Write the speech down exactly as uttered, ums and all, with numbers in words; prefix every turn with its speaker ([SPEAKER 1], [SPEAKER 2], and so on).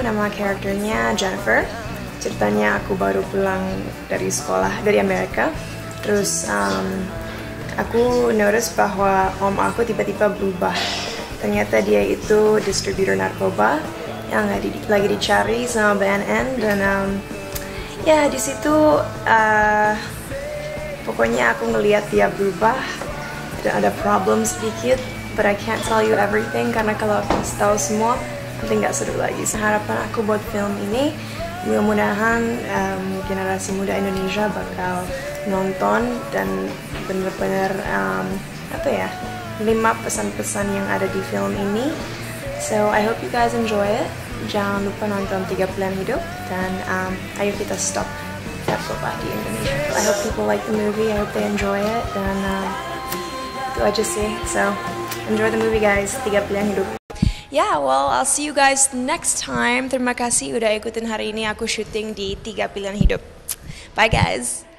[SPEAKER 1] nama karakternya Jennifer. Ceritanya aku baru pulang dari sekolah dari Amerika. Terus um, aku notice bahwa om aku tiba-tiba berubah. Ternyata dia itu distributor narkoba yang lagi, lagi dicari sama B N N, dan um, ya di situ uh, pokoknya aku ngelihat dia berubah dan ada problem sedikit, but I can't tell you everything karena kalau aku tahu semua nanti nggak seru lagi. Harapan aku buat film ini mudah-mudahan um, generasi muda Indonesia bakal nonton dan bener-bener um, apa ya, lima pesan-pesan yang ada di film ini. So I hope you guys enjoy it. Jangan lupa nonton Tiga Pilihan Hidup, dan um, ayo kita stop narkoba di Indonesia. I hope people like the movie. I hope they enjoy it. Dan um, itu aja sih. So enjoy the movie guys. Tiga Pilihan Hidup. Yeah, well, I'll see you guys next time. Terima kasih udah ikutin hari ini aku syuting di Tiga Pilihan Hidup. Bye guys.